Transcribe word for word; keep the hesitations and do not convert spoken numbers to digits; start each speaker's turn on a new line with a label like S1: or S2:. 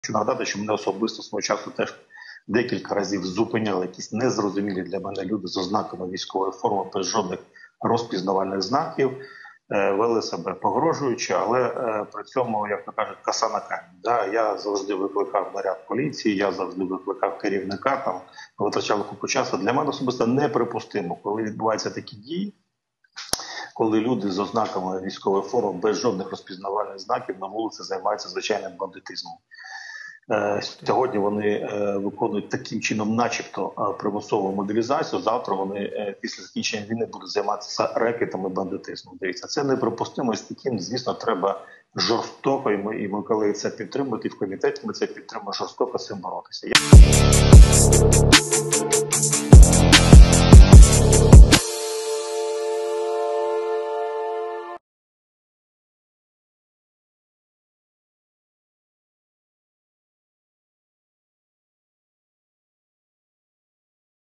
S1: Хочу нагадати, що мене особисто свого часу теж декілька разів зупиняли якісь незрозумілі для мене люди з ознаками військової форми без жодних розпізнавальних знаків, вели себе погрожуючи, але при цьому, як то кажуть, коса на камінь. Да, я завжди викликав наряд поліції, я завжди викликав керівника, там витрачав купу часу. Для мене особисто неприпустимо, коли відбуваються такі дії, коли люди з ознаками військової форми без жодних розпізнавальних знаків на вулиці займаються звичайним бандитизмом. Сьогодні вони виконують таким чином начебто примусову мобілізацію, завтра вони після закінчення війни будуть займатися рекетом і бандитизмом. Дивіться, це неприпустимо, і з таким, звісно, треба жорстоко, і ми, і ми коли це підтримують, і в комітеті ми це підтримуємо, жорстоко з цим боротися.